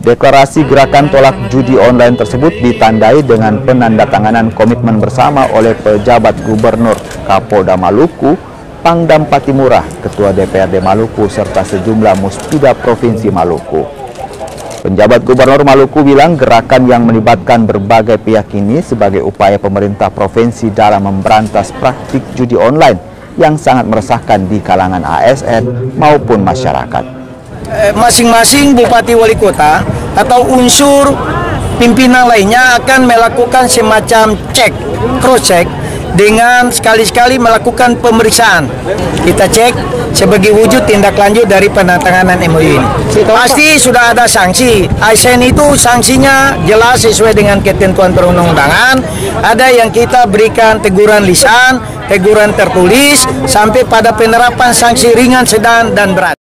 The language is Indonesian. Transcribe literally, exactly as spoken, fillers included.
Deklarasi gerakan tolak judi online tersebut ditandai dengan penandatanganan komitmen bersama oleh pejabat gubernur, Kapolda Maluku, Pangdam Patimura, Ketua D P R D Maluku, serta sejumlah muspida Provinsi Maluku. Penjabat Gubernur Maluku bilang gerakan yang melibatkan berbagai pihak ini sebagai upaya pemerintah provinsi dalam memberantas praktik judi online yang sangat meresahkan di kalangan A S N maupun masyarakat. Masing-masing bupati wali kota atau unsur pimpinan lainnya akan melakukan semacam cek, cross check, dengan sekali-sekali melakukan pemeriksaan. Kita cek sebagai wujud tindak lanjut dari penandatanganan M O U ini. Pasti sudah ada sanksi. A S N itu sanksinya jelas sesuai dengan ketentuan perundang-undangan. Ada yang kita berikan teguran lisan, teguran tertulis, sampai pada penerapan sanksi ringan, sedang, dan berat.